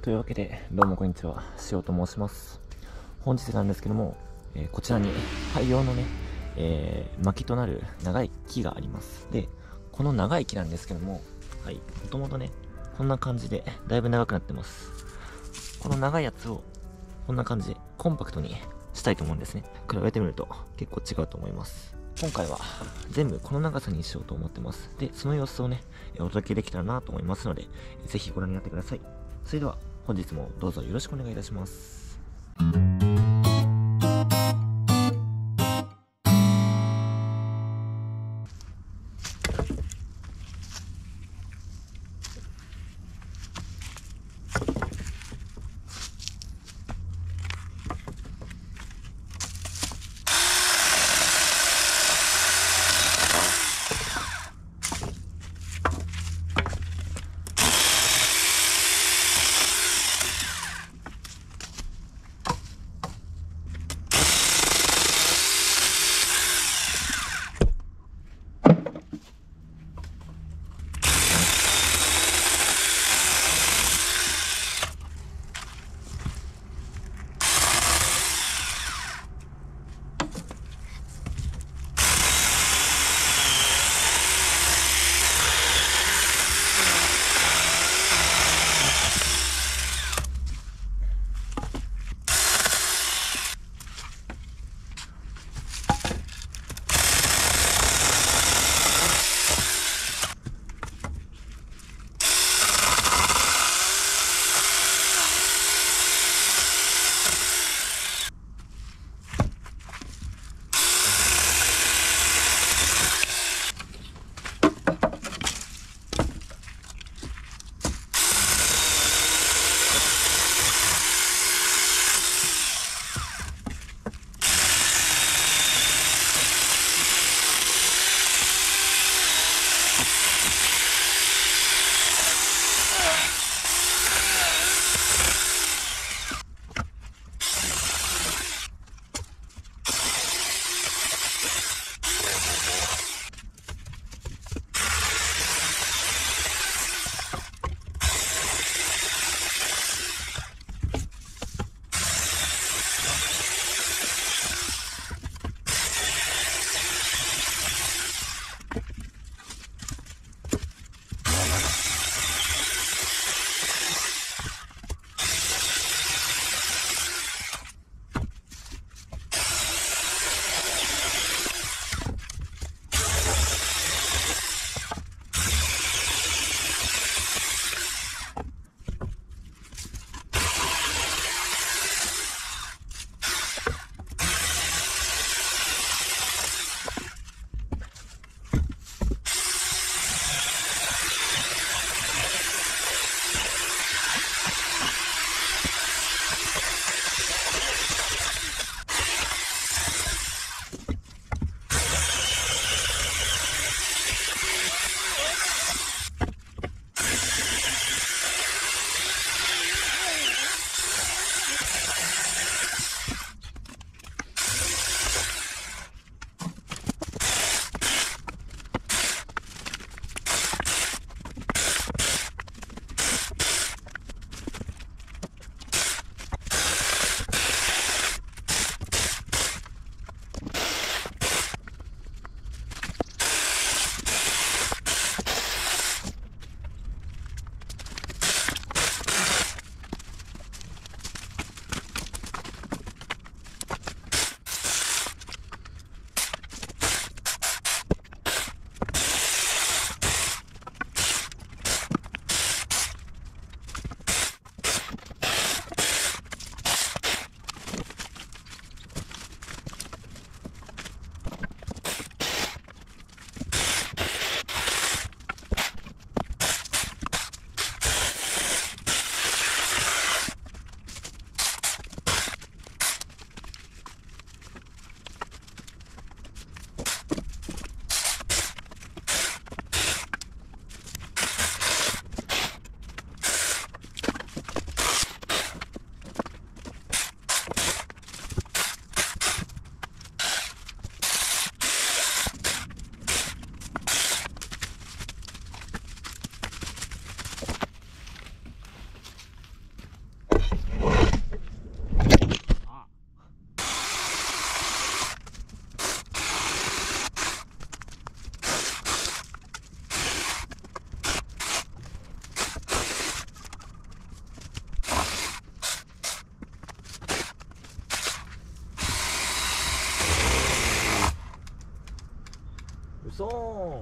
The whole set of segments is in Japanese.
というわけで、どうもこんにちは、塩と申します。本日なんですけども、こちらに大量のね、薪となる長い木があります。で、この長い木なんですけども、はい、もともとね、こんな感じで、だいぶ長くなってます。この長いやつを、こんな感じで、コンパクトにしたいと思うんですね。比べてみると、結構違うと思います。今回は、全部この長さにしようと思ってます。で、その様子をね、お届けできたらなと思いますので、ぜひご覧になってください。それでは、本日もどうぞよろしくお願いいたします。 そ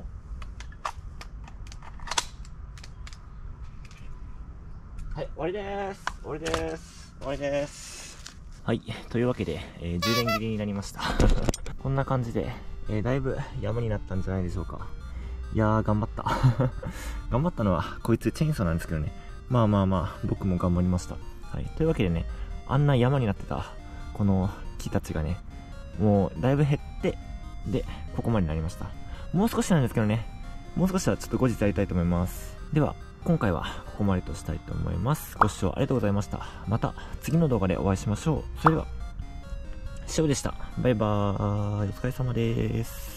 ー。はい、終わりです。終わりです。終わりです。はい、というわけで、充電切れになりました。こんな感じで、だいぶ山になったんじゃないでしょうか。いやー、頑張った。頑張ったのは、こいつチェーンソーなんですけどね。まあまあまあ、僕も頑張りました。はい、というわけでね、あんな山になってた、この木たちがね、もうだいぶ減って、で、ここまでになりました。もう少しなんですけどね、もう少しはちょっと後日やりたいと思います。では、今回はここまでとしたいと思います。ご視聴ありがとうございました。また次の動画でお会いしましょう。それでは、しおでした。バイバーイ。お疲れ様です。